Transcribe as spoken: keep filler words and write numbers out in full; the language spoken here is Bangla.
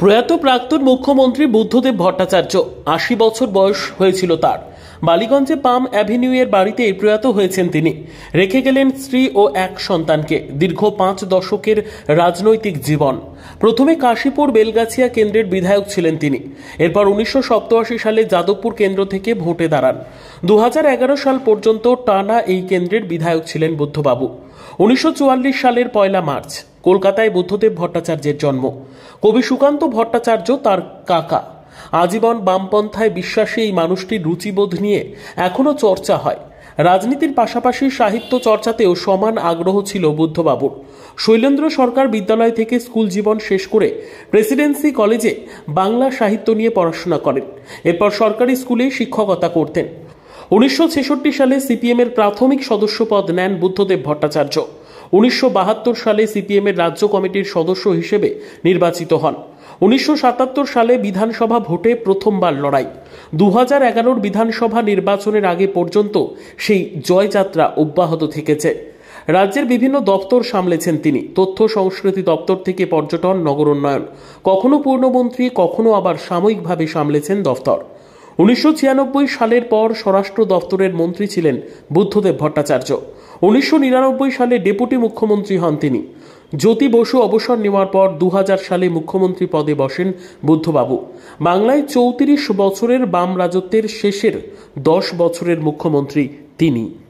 প্রয়াত প্রাক্তন মুখ্যমন্ত্রী বুদ্ধদেব ভট্টাচার্য আশি বছর বয়স হয়েছিল তার। বালিগঞ্জে পাম অ্যাভিনিউ এর বাড়িতে প্রয়াত হয়েছেন তিনি। রেখে গেলেন স্ত্রী ও এক সন্তানকে। দীর্ঘ পাঁচ দশকের রাজনৈতিক জীবন। প্রথমে কাশীপুর বেলগাছিয়া কেন্দ্রের বিধায়ক ছিলেন তিনি। এরপর উনিশশো সপ্তাশি সালে যাদবপুর কেন্দ্র থেকে ভোটে দাঁড়ান। দু হাজার এগারো সাল পর্যন্ত টানা এই কেন্দ্রের বিধায়ক ছিলেন বুদ্ধবাবু। উনিশশো চুয়াল্লিশ সালের পয়লা মার্চ কলকাতায় বুদ্ধদেব ভট্টাচার্যের জন্ম। কবি সুকান্ত ভট্টাচার্য তার কাকা। আজীবন বামপন্থায় বিশ্বাসী এই মানুষটির রুচিবোধ নিয়ে এখনো চর্চা হয়। রাজনীতির পাশাপাশি সাহিত্য চর্চাতেও সমান আগ্রহ ছিল বুদ্ধবাবুর। শৈলেন্দ্র সরকার বিদ্যালয় থেকে স্কুল জীবন শেষ করে প্রেসিডেন্সি কলেজে বাংলা সাহিত্য নিয়ে পড়াশোনা করেন। এরপর সরকারি স্কুলে শিক্ষকতা করতেন। উনিশশো ছেষট্টি সালে সিপিএম এর প্রাথমিক সদস্য পদ নেন বুদ্ধদেব ভট্টাচার্য। উনিশশো বাহাত্তর সালে সিপিএম এর রাজ্য কমিটির সদস্য হিসেবে নির্বাচিত হন। উনিশশো সাতাত্তর সালে বিধানসভা ভোটে প্রথমবার লড়াই। দু হাজার এগারোর বিধানসভা নির্বাচনের আগে পর্যন্ত সেই জয়যাত্রা অব্যাহত থেকেছে। রাজ্যের বিভিন্ন দপ্তর সামলেছেন তিনি। তথ্য সংস্কৃতি দপ্তর থেকে পর্যটন, নগর উন্নয়ন, কখনো পূর্ণমন্ত্রী, কখনো আবার সাময়িকভাবে সামলেছেন দপ্তর। উনিশশো ছিয়ানব্বই সালের পর স্বরাষ্ট্র দপ্তরের মন্ত্রী ছিলেন বুদ্ধদেব ভট্টাচার্য। উনিশশো নিরানব্বই সালে ডেপুটি মুখ্যমন্ত্রী হন তিনি। জ্যোতি বসু অবসর নেওয়ার পর দু হাজার সালে মুখ্যমন্ত্রী পদে বসেন বুদ্ধবাবু। বাংলায় চৌত্রিশ বছরের বাম রাজত্বের শেষের দশ বছরের মুখ্যমন্ত্রী তিনি।